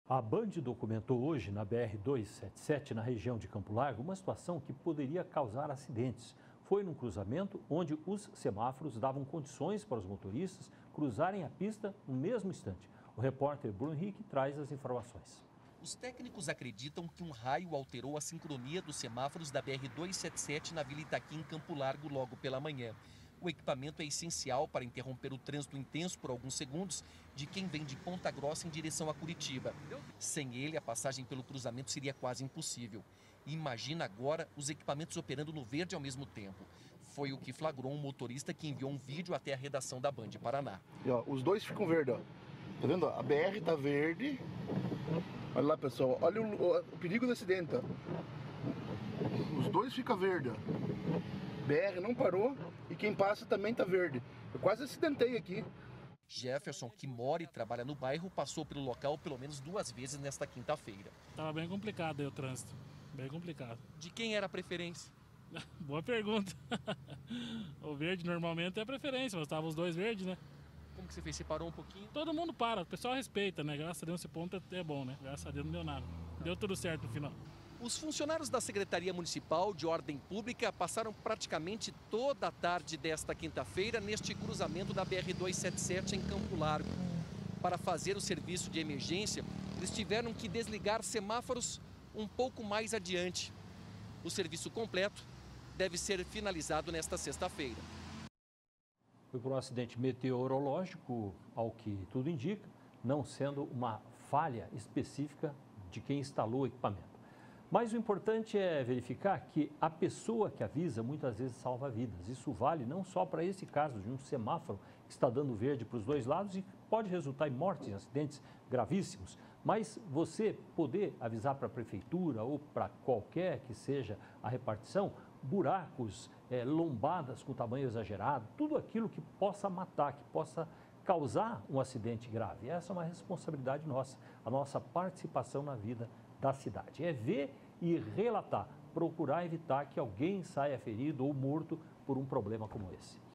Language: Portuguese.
A Band documentou hoje na BR-277, na região de Campo Largo, uma situação que poderia causar acidentes. Foi num cruzamento onde os semáforos davam condições para os motoristas cruzarem a pista no mesmo instante. O repórter Bruno Henrique traz as informações. Os técnicos acreditam que um raio alterou a sincronia dos semáforos da BR-277 na Vila Itaqui, em Campo Largo, logo pela manhã. O equipamento é essencial para interromper o trânsito intenso por alguns segundos de quem vem de Ponta Grossa em direção a Curitiba. Sem ele, a passagem pelo cruzamento seria quase impossível. Imagina agora os equipamentos operando no verde ao mesmo tempo. Foi o que flagrou um motorista que enviou um vídeo até a redação da Band Paraná. E, ó, os dois ficam verdes, ó. Tá vendo? A BR tá verde. Olha lá, pessoal. Olha o perigo do acidente, ó. Os dois ficam verdes, ó. BR não parou e quem passa também tá verde. Eu quase acidentei aqui. Jefferson, que mora e trabalha no bairro, passou pelo local pelo menos 2 vezes nesta quinta-feira. Tava bem complicado aí o trânsito, bem complicado. De quem era a preferência? Boa pergunta. O verde normalmente é a preferência, mas estavam os dois verdes, né? Como que você fez? Você parou um pouquinho? Todo mundo para, o pessoal respeita, né? Graças a Deus esse ponto é bom, né? Graças a Deus não deu nada. Deu tudo certo no final. Os funcionários da Secretaria Municipal de Ordem Pública passaram praticamente toda a tarde desta quinta-feira neste cruzamento da BR-277 em Campo Largo. Para fazer o serviço de emergência, eles tiveram que desligar semáforos um pouco mais adiante. O serviço completo deve ser finalizado nesta sexta-feira. Foi por um acidente meteorológico, ao que tudo indica, não sendo uma falha específica de quem instalou o equipamento. Mas o importante é verificar que a pessoa que avisa muitas vezes salva vidas. Isso vale não só para esse caso de um semáforo que está dando verde para os dois lados e pode resultar em mortes, em acidentes gravíssimos. Mas você poder avisar para a prefeitura ou para qualquer que seja a repartição, buracos, lombadas com tamanho exagerado, tudo aquilo que possa matar, que possa causar um acidente grave. Essa é uma responsabilidade nossa, a nossa participação na vida da cidade. É ver e relatar, procurar evitar que alguém saia ferido ou morto por um problema como esse.